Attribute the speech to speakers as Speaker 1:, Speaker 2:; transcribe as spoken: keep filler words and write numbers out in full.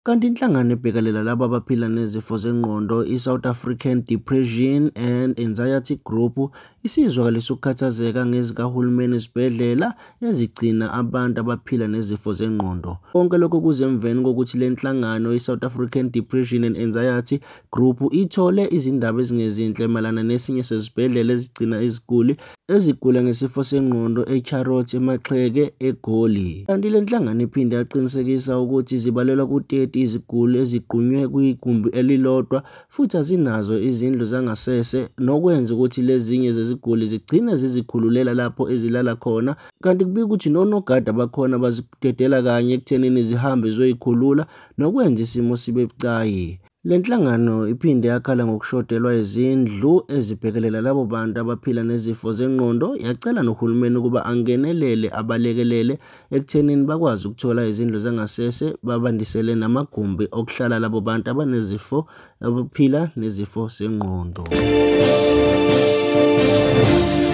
Speaker 1: Kanti inhlangano ebhekalela labo abaphila nezifo zengqondo, i-South African Depression and Anxiety Group, isizwakalisa ukukhathazeka ngezikahulumeni esibhedlela ezigcina abantu abaphila nezifo zengqondo. Konke lokho kuze emveni kokuthi le nhlangano, i-South African Depression and Anxiety Group, ithole izindaba ezingezinhle mayelana nesinye sezibhedlela ezigcina iziguli ezigula ngesifo sengqondo eCharlotte, eMaxeke, eGoli. Kanti le nhlangano iphinde yaqinisekisa ukuthi zibalelwa ku-thirty iziguli eziqunywe kwigumbi elilodwa futhi azinazo izindlu zangasese, nokwenza ukuthi lezinye zeziguli zigcine zizikhululela lapho ezilala khona. Kanti kubika ukuthi nonogada bakhona bazidedela kanye ekuthenini zihambe ziyoyikhulula, nokwenza isimo sibe bucayi. Le nhlangano iphinde yakhala ngokushodelwa izindlu ezibhekelela labo bantu abaphila nezifo zengqondo, yacela nohulumeni ukuba angenelele abalekelele ekuthenini bakwazi ukuthola izindlu zangasese, babandisele namagumbi okuhlala labo bantu abanezifo abaphila nezifo zengqondo.